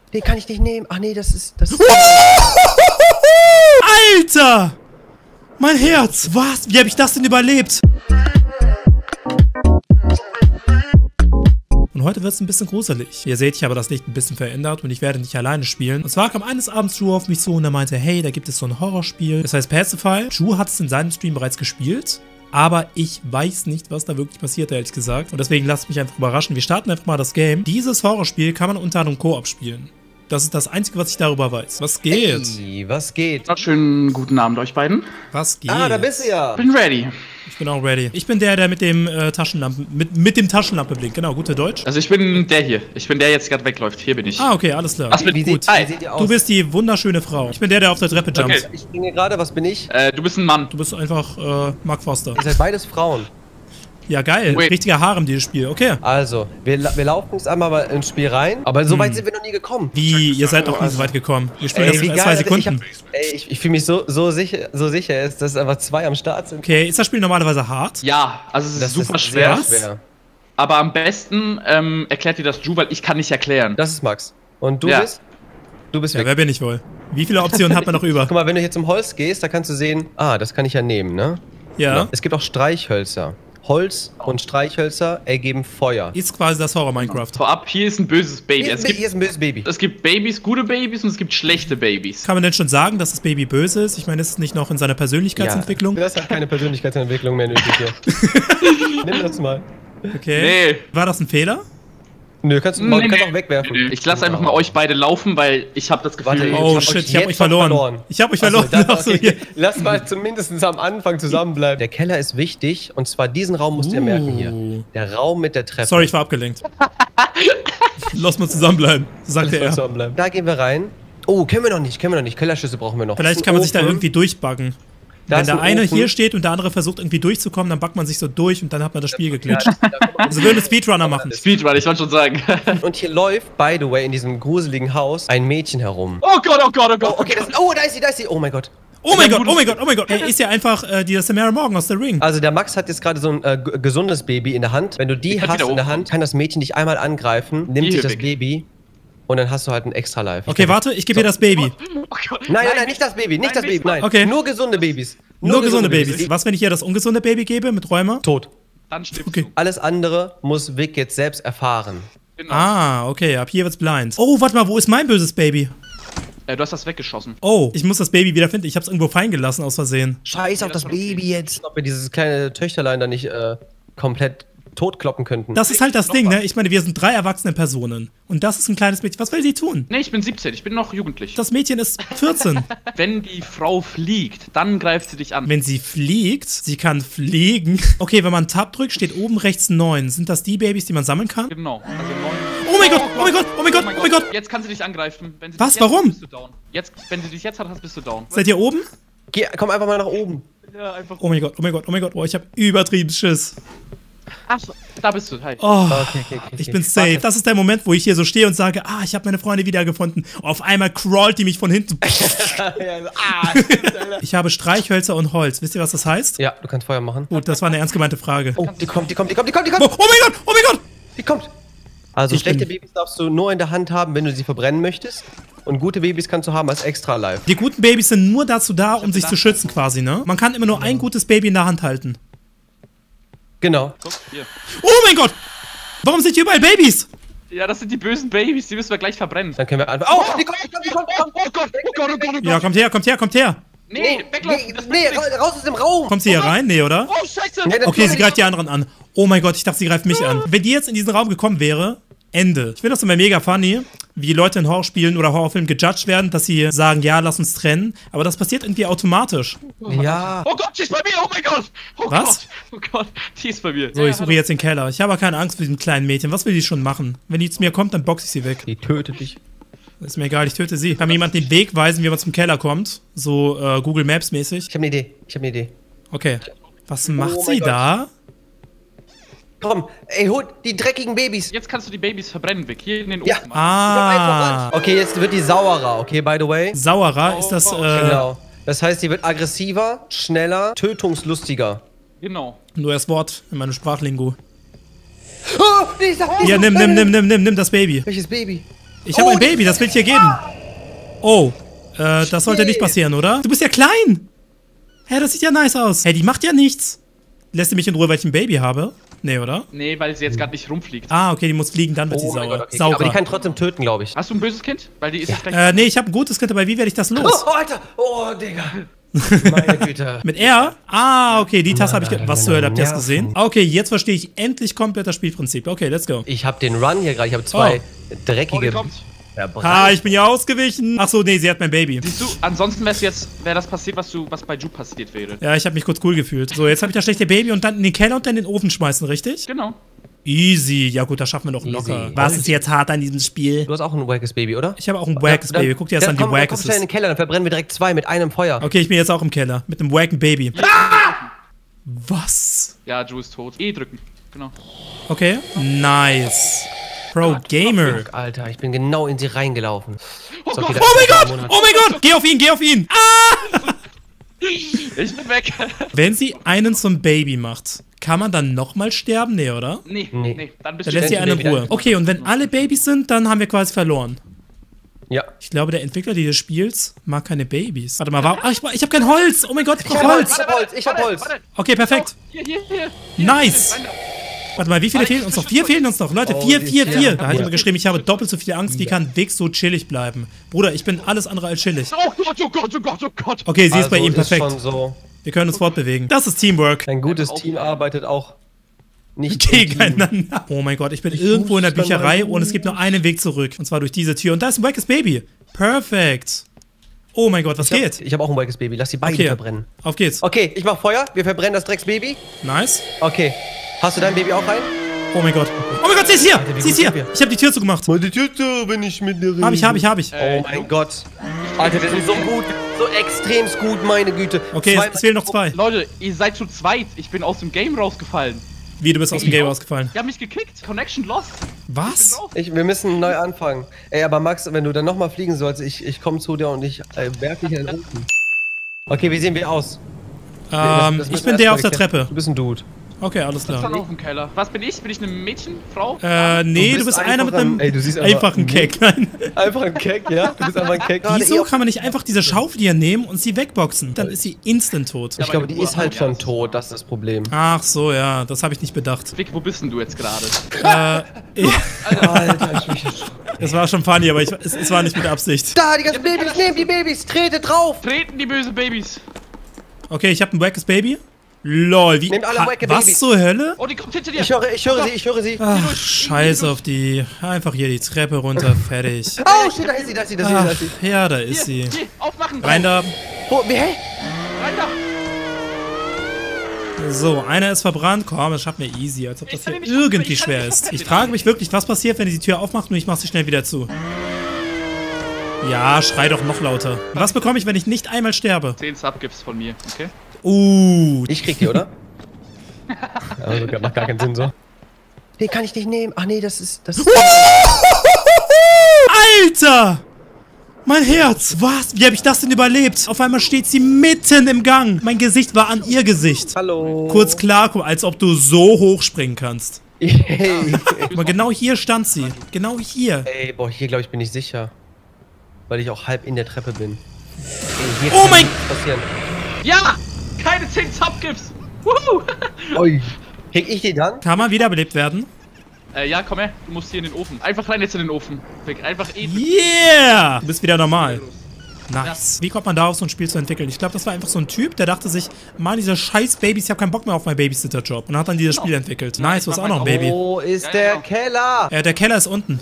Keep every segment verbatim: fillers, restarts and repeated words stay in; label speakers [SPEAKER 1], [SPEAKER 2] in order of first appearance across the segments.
[SPEAKER 1] Den kann ich nicht nehmen. Ach nee, das ist... Das ist
[SPEAKER 2] Alter! Mein Herz! Was? Wie habe ich das denn überlebt? Und heute wird es ein bisschen gruselig. Ihr seht, ich habe das Licht ein bisschen verändert und ich werde nicht alleine spielen. Und zwar kam eines Abends Drew auf mich zu und er meinte, hey, da gibt es so ein Horrorspiel. Das heißt Pacify. Drew hat es in seinem Stream bereits gespielt. Aber ich weiß nicht, was da wirklich passiert, ehrlich gesagt. Und deswegen lasst mich einfach überraschen. Wir starten einfach mal das Game. Dieses Horrorspiel kann man unter anderem Koop spielen. Das ist das Einzige, was ich darüber weiß. Was geht?
[SPEAKER 1] Hey, was geht?
[SPEAKER 3] Schönen guten Abend euch beiden.
[SPEAKER 2] Was geht?
[SPEAKER 1] Ah, da bist du ja.
[SPEAKER 3] Bin ready.
[SPEAKER 2] Ich bin auch ready. Ich bin der, der mit dem äh, Taschenlampen, mit, mit dem Taschenlampe blinkt. Genau, gute Deutsch.
[SPEAKER 3] Also ich bin der hier. Ich bin der, jetzt gerade wegläuft. Hier bin ich.
[SPEAKER 2] Ah, okay, alles klar.
[SPEAKER 3] Was bin
[SPEAKER 1] Wie
[SPEAKER 3] gut?
[SPEAKER 1] sieht, wie seht ihr aus?
[SPEAKER 2] Du bist die wunderschöne Frau. Ich bin der, der auf der Treppe jumpt.
[SPEAKER 3] Okay.
[SPEAKER 1] Ich bin hier gerade, was bin ich?
[SPEAKER 3] Äh, du bist ein Mann.
[SPEAKER 2] Du bist einfach äh, Mark Foster.
[SPEAKER 1] Ihr seid beides Frauen.
[SPEAKER 2] Ja, geil.
[SPEAKER 3] Wait.
[SPEAKER 2] Richtiger Harem, dieses Spiel. Okay.
[SPEAKER 1] Also, wir, wir laufen jetzt einmal mal ins Spiel rein. Aber so weit
[SPEAKER 2] Hm.
[SPEAKER 1] sind wir noch nie gekommen.
[SPEAKER 2] Wie? Ihr seid noch nie so weit gekommen. Wir spielen
[SPEAKER 1] Ey,
[SPEAKER 2] das
[SPEAKER 1] wie
[SPEAKER 2] in
[SPEAKER 1] geil,
[SPEAKER 2] zwei
[SPEAKER 1] Alter.
[SPEAKER 2] Sekunden.
[SPEAKER 1] Ich, hab, ey, ich, ich fühle mich so, so, sicher, so sicher, ist, dass einfach zwei am Start sind.
[SPEAKER 2] Okay, ist das Spiel normalerweise hart?
[SPEAKER 3] Ja, also es ist
[SPEAKER 1] Das
[SPEAKER 3] super
[SPEAKER 1] ist
[SPEAKER 3] schwer.
[SPEAKER 1] sehr schwer.
[SPEAKER 3] Aber am besten ähm, erklärt dir das Drew, weil ich kann nicht erklären.
[SPEAKER 1] Das ist Max. Und du
[SPEAKER 3] Ja.
[SPEAKER 1] bist? Du bist
[SPEAKER 2] Ja,
[SPEAKER 1] weg.
[SPEAKER 2] wer bin ich wohl? Wie viele Optionen hat man noch über?
[SPEAKER 1] Guck mal, wenn du hier zum Holz gehst, da kannst du sehen, ah, das kann ich ja nehmen, ne?
[SPEAKER 2] Ja.
[SPEAKER 1] Es gibt auch Streichhölzer. Holz und Streichhölzer ergeben Feuer.
[SPEAKER 2] Ist quasi das Horror Minecraft.
[SPEAKER 3] Vorab, hier ist ein böses Baby.
[SPEAKER 1] Hier,
[SPEAKER 3] Es
[SPEAKER 1] ist,
[SPEAKER 3] gibt,
[SPEAKER 1] hier ist ein böses Baby.
[SPEAKER 3] es gibt Babys, gute Babys und es gibt schlechte Babys.
[SPEAKER 2] Kann man denn schon sagen, dass das Baby böse ist? Ich meine, ist es nicht noch in seiner Persönlichkeitsentwicklung?
[SPEAKER 1] Ja, das hat keine Persönlichkeitsentwicklung mehr nötig hier. Nimm das mal.
[SPEAKER 2] Okay.
[SPEAKER 3] Nee.
[SPEAKER 2] War das ein Fehler?
[SPEAKER 1] Nö, kannst du
[SPEAKER 3] Nee,
[SPEAKER 1] kannst
[SPEAKER 3] nee.
[SPEAKER 1] auch wegwerfen.
[SPEAKER 3] Ich lasse einfach mal euch beide laufen, weil ich habe das Gefühl...
[SPEAKER 1] Warte,
[SPEAKER 2] Oh
[SPEAKER 1] hab
[SPEAKER 2] shit,
[SPEAKER 1] euch
[SPEAKER 2] ich hab
[SPEAKER 1] jetzt
[SPEAKER 2] euch verloren.
[SPEAKER 1] schon verloren.
[SPEAKER 2] Ich hab euch
[SPEAKER 1] Achso,
[SPEAKER 2] verloren.
[SPEAKER 1] dann-
[SPEAKER 2] Achso,
[SPEAKER 1] okay.
[SPEAKER 2] hier.
[SPEAKER 1] Lass mal zumindest am Anfang zusammenbleiben. Der Keller ist wichtig und zwar diesen Raum musst du dir merken hier.
[SPEAKER 2] Uh.
[SPEAKER 1] Der Raum mit der Treppe.
[SPEAKER 2] Sorry, ich war abgelenkt. Lass mal zusammenbleiben, sagte
[SPEAKER 1] Lass mal
[SPEAKER 2] er.
[SPEAKER 1] zusammenbleiben. Da gehen wir rein. Oh, können wir noch nicht, können wir noch nicht. Kellerschüsse brauchen wir noch.
[SPEAKER 2] Vielleicht kann man sich da irgendwie durchbuggen.
[SPEAKER 1] Da
[SPEAKER 2] Wenn
[SPEAKER 1] ist
[SPEAKER 2] der
[SPEAKER 1] ein
[SPEAKER 2] eine
[SPEAKER 1] Ofen.
[SPEAKER 2] hier steht und der andere versucht irgendwie durchzukommen, dann backt man sich so durch und dann hat man das Spiel geglitscht. Also würden Speedrunner machen.
[SPEAKER 3] Speedrun, ich wollte schon sagen.
[SPEAKER 1] Und hier läuft, by the way, in diesem gruseligen Haus ein Mädchen herum.
[SPEAKER 3] Oh Gott, oh Gott, oh Gott.
[SPEAKER 1] Oh, okay, das, oh, da ist sie, da ist sie. Oh mein Gott.
[SPEAKER 2] Oh mein
[SPEAKER 3] Ja,
[SPEAKER 2] Gott,
[SPEAKER 3] gut.
[SPEAKER 2] oh mein Gott, oh mein Gott. Ey, ist ja einfach äh, die Samara Morgan aus der Ring.
[SPEAKER 1] Also der Max hat jetzt gerade so ein äh, g- gesundes Baby in der Hand. Wenn du die
[SPEAKER 3] Ich kann
[SPEAKER 1] hast
[SPEAKER 3] wieder
[SPEAKER 1] in der
[SPEAKER 3] hochkommen.
[SPEAKER 1] Hand, kann das Mädchen dich einmal angreifen, nimmt
[SPEAKER 3] Hier
[SPEAKER 1] sich das
[SPEAKER 3] weg.
[SPEAKER 1] Baby und dann hast du halt ein extra Life.
[SPEAKER 2] Okay, warte, ich gebe dir das Baby.
[SPEAKER 3] Oh Gott.
[SPEAKER 1] Nein, nein, nein, nicht das Baby, nicht
[SPEAKER 3] Nein,
[SPEAKER 1] das
[SPEAKER 3] nicht
[SPEAKER 1] Baby, nein.
[SPEAKER 2] Okay.
[SPEAKER 1] Nur gesunde Babys.
[SPEAKER 2] Nur gesunde Babys. Was, wenn ich ihr das ungesunde Baby gebe mit Rheuma?
[SPEAKER 1] Tot.
[SPEAKER 3] Dann stirbst
[SPEAKER 2] Okay.
[SPEAKER 3] du.
[SPEAKER 1] Alles andere muss Vic jetzt selbst erfahren.
[SPEAKER 3] Genau.
[SPEAKER 2] Ah, okay, ab hier wird's blind. Oh, warte mal, wo ist mein böses Baby?
[SPEAKER 3] Äh, du hast das weggeschossen.
[SPEAKER 2] Oh, ich muss das Baby wiederfinden. Ich hab's irgendwo fallen gelassen aus Versehen.
[SPEAKER 1] Scheiß auf
[SPEAKER 3] das
[SPEAKER 1] das
[SPEAKER 3] war okay.
[SPEAKER 1] Baby jetzt. Ob wir dieses kleine Töchterlein da nicht äh, komplett totkloppen könnten.
[SPEAKER 2] Das ist halt das
[SPEAKER 3] Noch
[SPEAKER 2] Ding,
[SPEAKER 3] was.
[SPEAKER 2] ne? Ich meine, wir sind drei erwachsene Personen. Und das ist ein kleines Mädchen. Was will sie tun?
[SPEAKER 3] Nee, ich bin siebzehn, ich bin noch jugendlich.
[SPEAKER 2] Das Mädchen ist vierzehn.
[SPEAKER 3] Wenn die Frau fliegt, dann greift sie dich an.
[SPEAKER 2] Wenn sie fliegt, sie kann fliegen. Okay, wenn man Tab drückt, steht oben rechts neun. Sind das die Babys, die man sammeln kann?
[SPEAKER 3] Genau. Also neun.
[SPEAKER 2] Oh mein Gott, oh mein Gott, oh mein Gott, oh mein Gott.
[SPEAKER 3] Jetzt kann sie dich angreifen. Wenn sie
[SPEAKER 2] Was?
[SPEAKER 3] dich jetzt
[SPEAKER 2] Warum?
[SPEAKER 3] Hat, bist du down. Jetzt, wenn sie dich jetzt hat, hast, bist du down.
[SPEAKER 2] Seid ihr oben?
[SPEAKER 1] Geh, komm einfach mal nach oben.
[SPEAKER 3] Ja, einfach.
[SPEAKER 2] Oh mein Gott, oh mein Gott, oh mein Gott. Oh, ich hab übertrieben Schiss.
[SPEAKER 3] Ach, da bist du. Hi.
[SPEAKER 2] Oh,
[SPEAKER 1] Okay, okay, okay,
[SPEAKER 2] ich
[SPEAKER 1] okay.
[SPEAKER 2] bin safe.
[SPEAKER 1] Warte.
[SPEAKER 2] Das ist der Moment, wo ich hier so stehe und sage, ah, ich habe meine Freunde wiedergefunden. Auf einmal crawlt die mich von hinten.
[SPEAKER 1] Ja, so, ah,
[SPEAKER 2] Ich habe Streichhölzer und Holz. Wisst ihr, was das heißt?
[SPEAKER 1] ja, du kannst Feuer machen.
[SPEAKER 2] Gut, das war eine ernst gemeinte Frage.
[SPEAKER 1] Oh, die kommt, die kommt, die kommt, die kommt, die
[SPEAKER 2] Oh,
[SPEAKER 1] kommt.
[SPEAKER 2] oh mein Gott, oh mein Gott.
[SPEAKER 1] Die kommt. Also
[SPEAKER 2] Ich
[SPEAKER 1] schlechte
[SPEAKER 2] bin-
[SPEAKER 1] Babys darfst du nur in der Hand haben, wenn du sie verbrennen möchtest. Und gute Babys kannst du haben als extra live.
[SPEAKER 2] Die guten Babys sind nur dazu da, um sich zu schützen quasi, ne? Man kann immer nur ein gutes Baby in der Hand halten.
[SPEAKER 1] Genau.
[SPEAKER 3] Guck, hier.
[SPEAKER 2] Oh mein Gott! Warum sind hier überall Babys?
[SPEAKER 3] Ja, das sind die bösen Babys, die müssen wir gleich verbrennen.
[SPEAKER 1] Dann können wir einfach. Oh, die kommt, die kommt, die kommt, die kommt.
[SPEAKER 3] Oh Gott, oh Gott, oh Gott, oh Gott.
[SPEAKER 2] Ja, kommt her, kommt her, kommt her.
[SPEAKER 3] Nee,
[SPEAKER 1] Nee,
[SPEAKER 3] weglaufen.
[SPEAKER 1] nee,
[SPEAKER 3] das
[SPEAKER 1] nee,
[SPEAKER 3] bringt nichts.
[SPEAKER 1] ra- raus aus dem Raum.
[SPEAKER 2] Kommt sie hier rein? Nee, oder?
[SPEAKER 3] Oh, scheiße.
[SPEAKER 1] Nee, das-
[SPEAKER 2] Okay, sie greift die anderen an. Oh mein Gott, ich dachte, sie greift mich an. Wenn die jetzt in diesen Raum gekommen wäre, Ende. Ich finde das immer mega funny, wie Leute in Horrorspielen oder Horrorfilmen gejudged werden, dass sie sagen, ja, lass uns trennen. Aber das passiert irgendwie automatisch.
[SPEAKER 1] Ja.
[SPEAKER 3] Oh Gott, die ist bei mir, oh mein Gott. Oh
[SPEAKER 2] Was?
[SPEAKER 3] Gott, oh Gott, die ist bei mir.
[SPEAKER 2] So, ich suche jetzt den Keller. Ich habe aber keine Angst vor diesem kleinen Mädchen. Was will die schon machen? Wenn die zu mir kommt, dann boxe ich sie weg.
[SPEAKER 1] Die tötet dich.
[SPEAKER 2] Ist mir egal, ich töte sie. Kann mir jemand den Weg weisen, wie man zum Keller kommt? So äh, Google Maps mäßig.
[SPEAKER 1] Ich habe eine Idee. Ich habe eine Idee.
[SPEAKER 2] Okay. Was macht
[SPEAKER 1] Oh
[SPEAKER 2] sie
[SPEAKER 1] mein Gott.
[SPEAKER 2] da?
[SPEAKER 1] Komm, ey, hol die dreckigen Babys.
[SPEAKER 3] Jetzt kannst du die Babys verbrennen, weg. Hier in den Ofen.
[SPEAKER 1] Ja.
[SPEAKER 3] Mann.
[SPEAKER 2] Ah.
[SPEAKER 1] Okay, jetzt wird die saurer, okay, by the way.
[SPEAKER 2] Sauerer ist das, äh,
[SPEAKER 1] Genau. Das heißt, die wird aggressiver, schneller, tötungslustiger.
[SPEAKER 3] Genau.
[SPEAKER 2] nur das Wort in meinem Sprachlingo.
[SPEAKER 1] Oh, dieser, dieser,
[SPEAKER 2] Ja, nimm, nimm, nimm, nimm, nimm, nimm das Baby.
[SPEAKER 1] Welches Baby?
[SPEAKER 2] Ich habe
[SPEAKER 1] Oh,
[SPEAKER 2] ein Baby, das will ich dir geben. Oh, äh, das sollte
[SPEAKER 1] Nee.
[SPEAKER 2] nicht passieren, oder? Du bist ja klein. Hä, das sieht ja nice aus. Hä, die macht ja nichts. Lässt sie mich in Ruhe, weil ich ein Baby habe? Nee, oder?
[SPEAKER 3] Nee, weil sie jetzt gerade nicht rumfliegt.
[SPEAKER 2] Ah, okay, die muss fliegen, dann wird sie
[SPEAKER 1] Oh mein
[SPEAKER 2] sauer.
[SPEAKER 1] Gott, okay.
[SPEAKER 2] saurer.
[SPEAKER 1] Aber die kann trotzdem töten, glaube ich.
[SPEAKER 3] Hast du ein böses Kind? Weil die ist ja. vielleicht.
[SPEAKER 2] Äh, nee, ich habe ein gutes Kind, aber wie werde ich das los?
[SPEAKER 1] Oh, Alter! Oh, Digga! Meine Güte.
[SPEAKER 2] Mit R? Ah, okay, die Taste habe ich... ge- Was zur Hölle, habt ihr das
[SPEAKER 1] Nerven.
[SPEAKER 2] gesehen? Okay, jetzt verstehe ich endlich komplett das Spielprinzip. Okay, let's go.
[SPEAKER 1] Ich habe den Run hier gerade. Ich habe zwei
[SPEAKER 3] Oh, die
[SPEAKER 1] dreckige...
[SPEAKER 3] kommt.
[SPEAKER 2] Ah, ich bin ja ausgewichen. Ach so, nee, sie hat mein Baby.
[SPEAKER 3] Siehst du, ansonsten wäre jetzt, wäre das passiert, was du, was bei Ju passiert wäre.
[SPEAKER 2] Ja, ich habe mich kurz cool gefühlt. So, jetzt habe ich das schlechte Baby und dann in den Keller und dann in den Ofen schmeißen, richtig?
[SPEAKER 3] Genau.
[SPEAKER 2] Easy. Ja gut, das schaffen wir doch locker.
[SPEAKER 1] Easy.
[SPEAKER 2] Was ist jetzt hart an diesem Spiel?
[SPEAKER 1] Du hast auch ein wackes Baby, oder?
[SPEAKER 2] Ich habe auch ein wackes
[SPEAKER 1] Dann-
[SPEAKER 2] Baby. Guck dir das
[SPEAKER 1] dann
[SPEAKER 2] an, wie
[SPEAKER 1] komm,
[SPEAKER 2] wack
[SPEAKER 1] komm
[SPEAKER 2] es
[SPEAKER 1] schnell in
[SPEAKER 2] ist.
[SPEAKER 1] den Keller, dann verbrennen wir direkt zwei mit einem Feuer.
[SPEAKER 2] Okay, ich bin jetzt auch im Keller. Mit einem wacken Baby. Was?
[SPEAKER 3] Ja, Ju ist tot. E drücken. Genau.
[SPEAKER 2] Okay. Nice. Pro Gamer.
[SPEAKER 1] Fuck, Alter, ich bin genau in sie reingelaufen.
[SPEAKER 3] Oh,
[SPEAKER 1] Ist okay,
[SPEAKER 3] Gott.
[SPEAKER 1] da
[SPEAKER 2] Oh
[SPEAKER 1] ist
[SPEAKER 2] mein
[SPEAKER 1] ein
[SPEAKER 2] Gott!
[SPEAKER 1] Monat.
[SPEAKER 2] Oh mein Gott! Geh auf ihn, geh auf ihn! Ah!
[SPEAKER 3] Ich bin weg.
[SPEAKER 2] Wenn sie einen zum Baby macht, kann man dann nochmal sterben? Nee, oder?
[SPEAKER 3] Nee,
[SPEAKER 1] Nee.
[SPEAKER 3] nee, dann bist
[SPEAKER 2] Dann
[SPEAKER 3] du
[SPEAKER 2] lässt sie
[SPEAKER 1] Stellst du
[SPEAKER 2] einen in
[SPEAKER 1] den wieder
[SPEAKER 2] Ruhe.
[SPEAKER 1] ein?
[SPEAKER 2] Okay, und wenn alle Babys sind, dann haben wir quasi verloren.
[SPEAKER 1] Ja.
[SPEAKER 2] Ich glaube, der Entwickler dieses Spiels mag keine Babys. Warte mal, warum? Ach, ich, ich habe kein Holz! Oh mein Gott, ich
[SPEAKER 1] Ich
[SPEAKER 2] brauche
[SPEAKER 1] hab
[SPEAKER 2] Holz!
[SPEAKER 1] Holz, ich hab Holz, ich hab Holz.
[SPEAKER 2] Okay, perfekt.
[SPEAKER 3] Hier, hier, hier. hier.
[SPEAKER 2] Nice.
[SPEAKER 3] Rein da.
[SPEAKER 2] Warte mal, wie viele
[SPEAKER 3] Warte,
[SPEAKER 2] fehlen uns noch?
[SPEAKER 3] ich
[SPEAKER 2] Vier
[SPEAKER 3] bin
[SPEAKER 2] fehlen uns noch. Leute,
[SPEAKER 1] Oh,
[SPEAKER 2] vier,
[SPEAKER 1] die
[SPEAKER 2] vier,
[SPEAKER 1] ist
[SPEAKER 2] vier.
[SPEAKER 1] ja-
[SPEAKER 2] Da hat
[SPEAKER 1] ja.
[SPEAKER 2] jemand geschrieben, ich habe doppelt so viel Angst. Wie kann Vic so chillig bleiben? Bruder, ich bin alles andere als chillig.
[SPEAKER 3] Oh Gott, oh Gott, oh Gott, oh Gott.
[SPEAKER 2] Okay, sie ist bei
[SPEAKER 1] Also,
[SPEAKER 2] ihm perfekt.
[SPEAKER 1] Schon so.
[SPEAKER 2] Wir können uns fortbewegen. Das ist Teamwork.
[SPEAKER 1] Ein gutes
[SPEAKER 3] Einfach
[SPEAKER 1] Team
[SPEAKER 3] auf-
[SPEAKER 1] arbeitet auch nicht im Team.
[SPEAKER 2] Gegeneinander. Oh mein Gott, ich bin irgendwo in der
[SPEAKER 1] muss dann
[SPEAKER 2] Bücherei
[SPEAKER 1] mal-
[SPEAKER 2] und es gibt nur einen Weg zurück. Und zwar durch diese Tür. Und da ist ein wackes Baby. Perfekt. Oh mein Gott, was
[SPEAKER 1] Ich hab,
[SPEAKER 2] geht?
[SPEAKER 1] ich habe auch ein wackes Baby. Lass die beide
[SPEAKER 2] Okay,
[SPEAKER 1] verbrennen.
[SPEAKER 2] auf geht's.
[SPEAKER 1] Okay, ich mach Feuer. Wir verbrennen das Drecksbaby.
[SPEAKER 2] Nice.
[SPEAKER 1] Okay. Hast du dein Baby auch rein?
[SPEAKER 2] Oh mein Gott. Oh mein Gott, sie ist hier!
[SPEAKER 1] Alter, wie
[SPEAKER 2] Sie ist
[SPEAKER 1] gut
[SPEAKER 2] hier!
[SPEAKER 1] sind wir?
[SPEAKER 2] Ich habe die Tür zugemacht.
[SPEAKER 1] Mal die Tür zu, wenn ich mit dir rede.
[SPEAKER 2] Hab ich, hab ich, hab ich.
[SPEAKER 1] Oh mein Gott. Alter, wir sind so gut. So extremst gut, meine Güte.
[SPEAKER 2] Okay,
[SPEAKER 1] Zwei-
[SPEAKER 2] es, es fehlen noch zwei.
[SPEAKER 3] Leute, ihr seid zu zweit. Ich bin aus dem Game rausgefallen.
[SPEAKER 2] Wie, du bist aus dem Game rausgefallen.
[SPEAKER 3] Die haben mich gekickt. Connection lost.
[SPEAKER 2] Was?
[SPEAKER 3] Raus.
[SPEAKER 1] Ich, wir müssen neu anfangen. Ey, aber Max, wenn du dann nochmal fliegen sollst, ich, ich komme zu dir und ich äh, werfe dich in den Ofen. Okay, wie sehen wir aus? Das-
[SPEAKER 2] Ähm,
[SPEAKER 1] das
[SPEAKER 2] ich
[SPEAKER 1] müssen
[SPEAKER 2] bin
[SPEAKER 1] wir
[SPEAKER 2] der
[SPEAKER 1] erst
[SPEAKER 2] auf der
[SPEAKER 1] mal erklären.
[SPEAKER 2] Treppe.
[SPEAKER 1] Du bist ein Dude.
[SPEAKER 2] Okay, alles
[SPEAKER 3] Dann
[SPEAKER 2] klar.
[SPEAKER 3] auf dem Keller. Was bin ich? Bin ich eine Mädchen? Frau?
[SPEAKER 2] Äh, nee,
[SPEAKER 1] Du
[SPEAKER 2] du
[SPEAKER 1] bist
[SPEAKER 2] bist einer mit
[SPEAKER 1] einfach
[SPEAKER 2] einem
[SPEAKER 1] ein- ey, du siehst aber-
[SPEAKER 2] einfachen Keck. Nein.
[SPEAKER 1] Einfach ein Keck, ja? Du bist einfach ein Keck.
[SPEAKER 2] Wieso kann man nicht einfach diese Schaufel hier nehmen und sie wegboxen? Dann ist sie instant tot.
[SPEAKER 1] Ich glaube, die ist halt schon tot, das ist das Problem.
[SPEAKER 2] Ach so, ja, das habe ich nicht bedacht.
[SPEAKER 3] Vic, wo bist denn du jetzt gerade?
[SPEAKER 2] Äh, ich,
[SPEAKER 1] Alter, ich mich
[SPEAKER 2] es war schon funny, aber ich, es, es war nicht mit Absicht.
[SPEAKER 1] Da, die ganzen Babys, nehmt die Babys, trete drauf!
[SPEAKER 3] Treten die böse Babys.
[SPEAKER 2] Okay, ich habe ein wackes Baby. Lol, wie.
[SPEAKER 1] Nehmt alle
[SPEAKER 2] ha,
[SPEAKER 1] wacke
[SPEAKER 2] was
[SPEAKER 1] Babys.
[SPEAKER 2] zur Hölle?
[SPEAKER 3] Oh, die kommt hinter dir.
[SPEAKER 1] Ich höre, ich höre sie, ich höre sie.
[SPEAKER 2] Ach, scheiß auf die. Einfach hier die Treppe runter, fertig.
[SPEAKER 1] Oh, shit, da ist sie, da ist sie, da ist sie, da
[SPEAKER 2] Ach,
[SPEAKER 1] ist sie.
[SPEAKER 2] ja, da ist
[SPEAKER 3] Hier,
[SPEAKER 2] sie.
[SPEAKER 3] hier, aufmachen.
[SPEAKER 2] Rein da.
[SPEAKER 1] Wo, wie, hä?
[SPEAKER 3] Rein da.
[SPEAKER 2] So, einer ist verbrannt. Komm, das schaffen wir easy, als ob das
[SPEAKER 3] Ich kann
[SPEAKER 2] hier
[SPEAKER 3] ihn nicht
[SPEAKER 2] irgendwie
[SPEAKER 3] ich kann
[SPEAKER 2] schwer
[SPEAKER 3] ihn nicht
[SPEAKER 2] ist.
[SPEAKER 3] komplett
[SPEAKER 2] Ich frage mich wirklich, was passiert, wenn die Tür aufmacht und ich mache sie schnell wieder zu. Ja, schrei doch noch lauter. Was bekomme ich, wenn ich nicht einmal sterbe?
[SPEAKER 3] zehn Subgifts von mir, okay?
[SPEAKER 2] Uh,
[SPEAKER 1] Ich krieg die, oder? Also, macht gar keinen Sinn so. Den kann ich nicht nehmen. Ach nee, das ist, das ist...
[SPEAKER 2] Alter! Mein Herz! Was? Wie habe ich das denn überlebt? Auf einmal steht sie mitten im Gang. Mein Gesicht war an ihr Gesicht.
[SPEAKER 1] Hallo.
[SPEAKER 2] Kurz klar, als ob du so hoch springen kannst.
[SPEAKER 1] Ey,
[SPEAKER 2] Guck mal, genau hier stand sie. Genau hier.
[SPEAKER 1] Ey, boah, hier glaube ich bin ich sicher. Weil ich auch halb in der Treppe bin. Ey, hier
[SPEAKER 2] Oh
[SPEAKER 1] kann
[SPEAKER 2] mein-
[SPEAKER 1] nichts passieren.
[SPEAKER 3] Ja! Keine zehn Subgifts. Wuhu!
[SPEAKER 1] Ui. Krieg ich die dann?
[SPEAKER 2] Kann man wiederbelebt werden?
[SPEAKER 3] Äh, ja, komm her. Du musst hier in den Ofen. Einfach rein jetzt in den Ofen. Vic, einfach eh.
[SPEAKER 2] Yeah! Du bist wieder normal. Nice. Wie kommt man da auf so ein Spiel zu entwickeln? Ich glaube, das war einfach so ein Typ, der dachte sich, Mann, diese scheiß Babys, ich habe keinen Bock mehr auf meinen Babysitter-Job. Und hat dann dieses Spiel entwickelt. Nice, du hast auch noch ein Baby.
[SPEAKER 1] Wo ist
[SPEAKER 3] Ja,
[SPEAKER 1] der
[SPEAKER 3] genau.
[SPEAKER 1] Keller?
[SPEAKER 2] Äh, der Keller ist unten.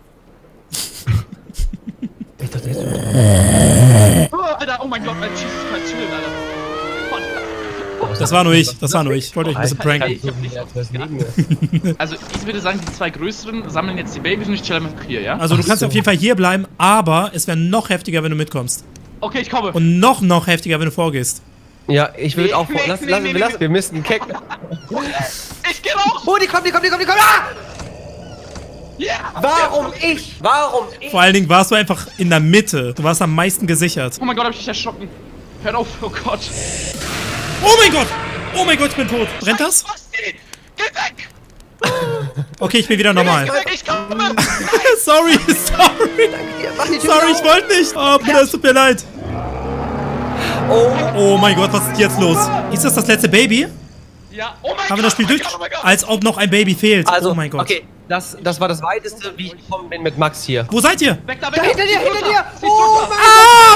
[SPEAKER 1] Ich dachte, der ist
[SPEAKER 3] Oh, Alter, oh mein Gott, Alter, Jesus Christ, chillen, Alter. Gott.
[SPEAKER 2] Das war nur ich, das war nur ich. Ich wollte euch ein bisschen pranken.
[SPEAKER 3] Ich hab nicht Also, ich würde sagen, die zwei größeren sammeln jetzt die Babys und ich chill einfach hier, ja?
[SPEAKER 2] Also du
[SPEAKER 1] Ach
[SPEAKER 2] kannst
[SPEAKER 1] so.
[SPEAKER 2] auf jeden Fall hier bleiben, aber es wäre noch heftiger, wenn du mitkommst.
[SPEAKER 3] Okay, ich komme.
[SPEAKER 2] Und noch, noch heftiger, wenn du vorgehst.
[SPEAKER 1] Ja, ich würde
[SPEAKER 3] Nee,
[SPEAKER 1] auch...
[SPEAKER 3] nee,
[SPEAKER 1] lass,
[SPEAKER 3] nee,
[SPEAKER 1] lass,
[SPEAKER 3] nee,
[SPEAKER 1] wir,
[SPEAKER 3] nee,
[SPEAKER 1] lassen,
[SPEAKER 3] nee.
[SPEAKER 1] wir müssen einen Keck...
[SPEAKER 3] Ich geh raus!
[SPEAKER 1] Oh, die kommt, die kommt, die kommt, die kommt! Ah!
[SPEAKER 3] Ja!
[SPEAKER 1] Warum ich? Warum ich?
[SPEAKER 2] Vor allen Dingen warst du einfach in der Mitte. Du warst am meisten gesichert.
[SPEAKER 3] Oh mein Gott, hab ich dich erschrocken. Hört auf, oh Gott.
[SPEAKER 2] Oh mein Gott! Oh mein Gott, ich bin tot. Brennt das?
[SPEAKER 3] Basti! Geh weg!
[SPEAKER 2] Okay, ich bin wieder normal.
[SPEAKER 3] Ich komme!
[SPEAKER 2] Sorry, sorry. Sorry, ich wollte nicht. Oh, Bruder, es tut mir leid.
[SPEAKER 1] Oh.
[SPEAKER 2] Oh mein Gott, was ist jetzt los? Ist das das letzte Baby?
[SPEAKER 3] Ja, oh mein
[SPEAKER 2] Haben wir das Spiel
[SPEAKER 3] oh mein
[SPEAKER 2] durch?
[SPEAKER 3] Gott, oh mein Gott.
[SPEAKER 2] Als ob noch ein Baby fehlt.
[SPEAKER 1] Also,
[SPEAKER 2] oh mein Gott.
[SPEAKER 1] okay, das, das war das weiteste, wie ich gekommen bin mit Max hier.
[SPEAKER 2] Wo seid ihr?
[SPEAKER 3] Weg da, weg
[SPEAKER 1] Da
[SPEAKER 3] da!
[SPEAKER 1] hinter dir,
[SPEAKER 3] Sie ist
[SPEAKER 1] hinter
[SPEAKER 3] runter.
[SPEAKER 1] dir!
[SPEAKER 3] Sie ist
[SPEAKER 1] Oh
[SPEAKER 3] runter.
[SPEAKER 2] Ah!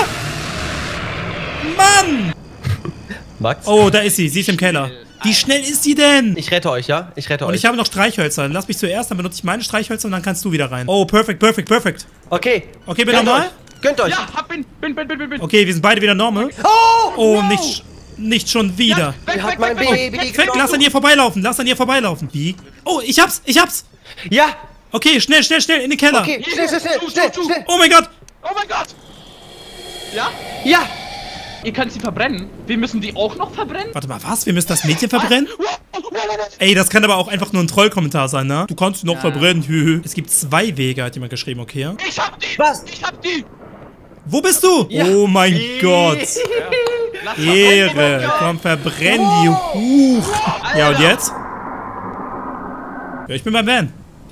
[SPEAKER 2] Mann!
[SPEAKER 1] Max?
[SPEAKER 2] Oh, da ist sie. Sie ist im Keller. Wie schnell ist sie denn?
[SPEAKER 1] Ich rette euch, ja? Ich rette
[SPEAKER 2] Und
[SPEAKER 1] euch.
[SPEAKER 2] ich habe noch Streichhölzer. Lass mich zuerst, dann benutze ich meine Streichhölzer und dann kannst du wieder rein. Oh, perfekt, perfekt, perfekt.
[SPEAKER 1] Okay.
[SPEAKER 2] Okay, bin
[SPEAKER 1] Gönnt
[SPEAKER 2] normal?
[SPEAKER 1] euch. Gönnt euch.
[SPEAKER 3] Ja, hab bin, bin, bin, bin, bin, bin.
[SPEAKER 2] Okay, wir sind beide wieder normal.
[SPEAKER 1] Oh!
[SPEAKER 2] Oh,
[SPEAKER 1] no.
[SPEAKER 2] nicht, nicht schon wieder.
[SPEAKER 3] Weg,
[SPEAKER 1] Die hat
[SPEAKER 3] weg,
[SPEAKER 1] mein
[SPEAKER 3] weg, weg,
[SPEAKER 1] Baby
[SPEAKER 3] weg.
[SPEAKER 2] Weg, lass an ihr vorbeilaufen. Lass an ihr vorbeilaufen. Wie? Oh, ich hab's, ich hab's.
[SPEAKER 1] Ja!
[SPEAKER 2] Okay, schnell, schnell, schnell, in den Keller.
[SPEAKER 1] Okay, schnell, schnell, schnell, schnell, schnell.
[SPEAKER 2] Oh mein Gott.
[SPEAKER 3] Oh mein Gott! Ja?
[SPEAKER 1] Ja!
[SPEAKER 3] Ihr könnt sie verbrennen. Wir müssen die auch noch verbrennen?
[SPEAKER 2] Warte mal, was? Wir müssen das Mädchen verbrennen?
[SPEAKER 3] Wow.
[SPEAKER 2] Ey, das kann aber auch einfach nur ein Trollkommentar sein, ne? Du kannst sie noch
[SPEAKER 3] Ja.
[SPEAKER 2] verbrennen. Hü. Es gibt zwei Wege, hat jemand geschrieben, okay?
[SPEAKER 3] Ich hab die!
[SPEAKER 1] Was?
[SPEAKER 3] Ich hab die!
[SPEAKER 2] Wo bist du?
[SPEAKER 1] Ja.
[SPEAKER 2] Oh mein Gott.
[SPEAKER 3] Lass
[SPEAKER 2] Ehre. Komm, verbrenn die. Huch. Ja, und jetzt? Ja, ich bin beim Van.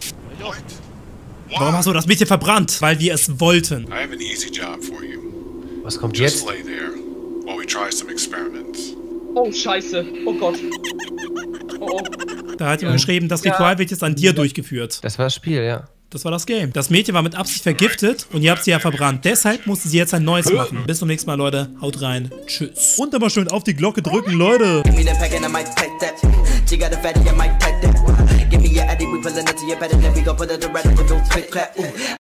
[SPEAKER 2] Warum hast du das Mädchen verbrannt? Weil wir es wollten.
[SPEAKER 4] I have an easy job for you.
[SPEAKER 1] Was kommt
[SPEAKER 4] Just
[SPEAKER 1] jetzt?
[SPEAKER 4] lay there while we try some experiments.
[SPEAKER 3] Oh, scheiße. Oh Gott. Oh, oh.
[SPEAKER 2] Da hat jemand geschrieben, das Ritual wird jetzt an dir durchgeführt.
[SPEAKER 1] Das war das Spiel, ja.
[SPEAKER 2] Das war das Game. Das Mädchen war mit Absicht vergiftet und ihr habt sie ja verbrannt. Deshalb musste sie jetzt ein neues machen. Bis zum nächsten Mal, Leute. Haut rein. Tschüss. Und immer schön auf die Glocke drücken, Leute.
[SPEAKER 5] Give me that pack and I might take that. She got a fatty, I might take that. Give me your addy, we pullin' it to your bed and then we go put it around and we don't click clap. Ooh.